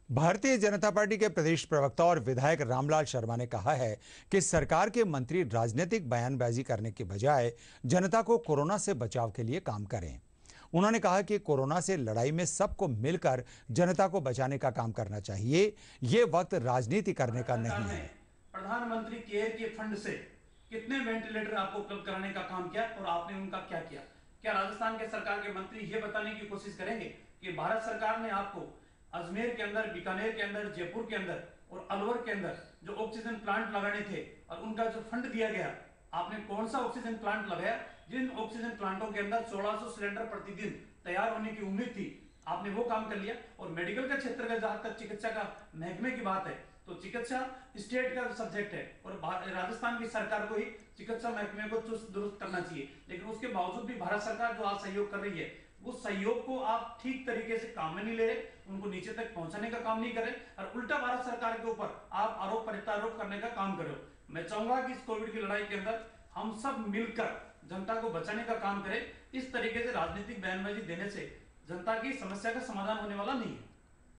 Bharatiya Janata party के प्रदेश प्रवक्ता और विधायक रामलाल शर्मा ने कहा है कि सरकार के मंत्री राजनीतिक बयानबाजी करने के बजाय जनता को कोरोना से बचाव के लिए काम करें। उन्होंने कहा कि कोरोना से लड़ाई में सबको मिलकर जनता को बचाने का काम करना चाहिए। ये वक्त राजनीति करने का नहीं है। प्रधानमंत्री केयर के फंड से कितने वेंटिलेटर आपको उपलब्ध कराने का काम किया और आपने उनका क्या किया? क्या राजस्थान के सरकार के मंत्री ये बताने की कोशिश करेंगे कि भारत सरकार ने आपको अजमेर के अंदर, बीकानेर के अंदर, जयपुर के अंदर और अलवर के अंदर जो ऑक्सीजन प्लांट लगाने थे और उनका जो फंड दिया गया, आपने कौन सा ऑक्सीजन प्लांट लगाया? जिन ऑक्सीजन प्लांटों के अंदर 1600 सिलेंडर प्रतिदिन तैयार होने की उम्मीद थी, आपने वो काम कर लिया। और मेडिकल का क्षेत्र का, जहां तक चिकित्सा का महकमे की बात है, तो चिकित्सा स्टेट का सब्जेक्ट है और राजस्थान की सरकार को ही चिकित्सा महकमे को चुस्त दुरुस्त करना चाहिए। लेकिन उसके बावजूद भी भारत सरकार जो आज सहयोग कर रही है, उस सहयोग को आप ठीक तरीके से काम में नहीं ले रहे, उनको नीचे तक पहुंचाने का काम नहीं कर रहे और उल्टा भारत सरकार के ऊपर आप आरोप प्रत्यारोप करने का काम कर रहे हो। मैं चाहूंगा कि इस कोविड की लड़ाई के अंदर हम सब मिलकर जनता को बचाने का काम करें। इस तरीके से राजनीतिक बयानबाजी देने से जनता की समस्या का समाधान होने वाला नहीं है।